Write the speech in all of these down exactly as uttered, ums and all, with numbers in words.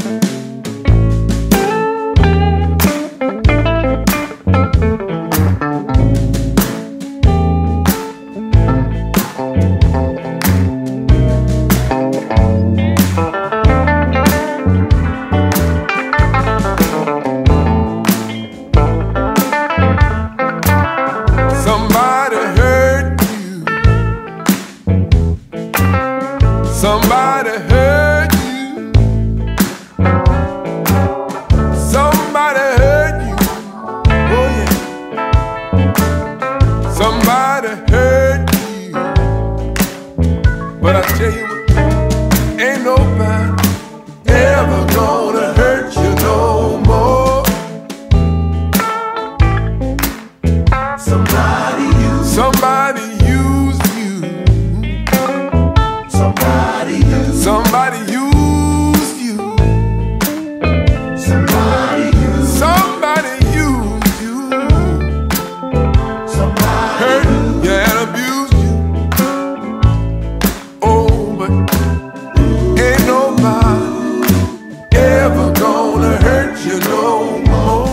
Somebody hurt you. Somebody hurt you. Oh yeah. Somebody hurt you. But I tell you what, ain't nobody ever gonna hurt you no more. Somebody used Somebody used you. Somebody used Somebody used you. Somebody used Somebody used you. Somebody hurt you and abused you. Oh, but ain't nobody ever gonna hurt you no more.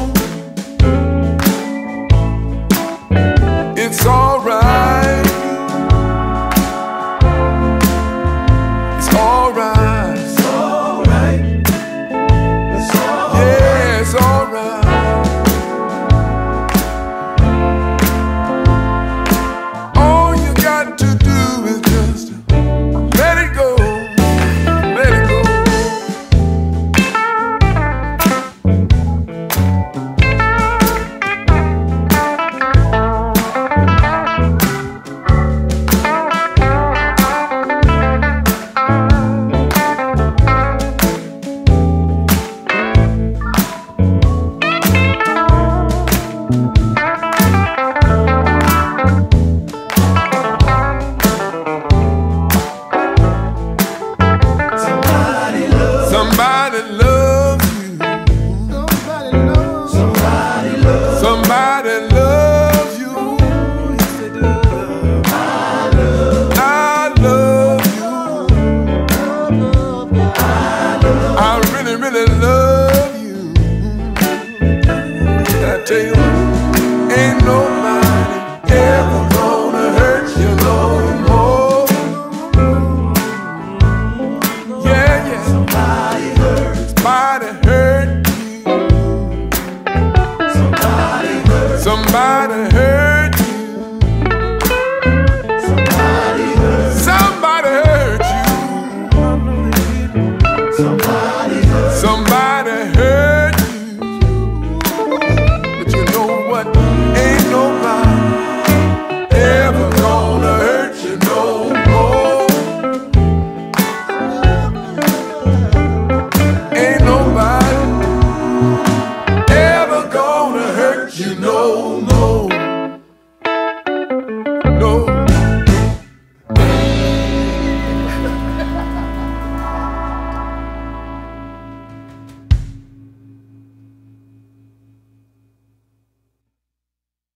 It's alright. It's alright. It's alright. It's alright. Yeah, it's alright. All you got to do is just let it go. Let it go. Somebody loves you. Somebody loves Somebody loves Somebody loves you. Yes, they do. I love I love you. I love I really, really love you. I tell you what, ain't nobody ever gonna hurt you no more. Yeah, yeah. Somebody hurt. Somebody hurt you. Somebody hurt. Somebody hurt you. Somebody hurt. Somebody hurt you. Somebody hurt. Somebody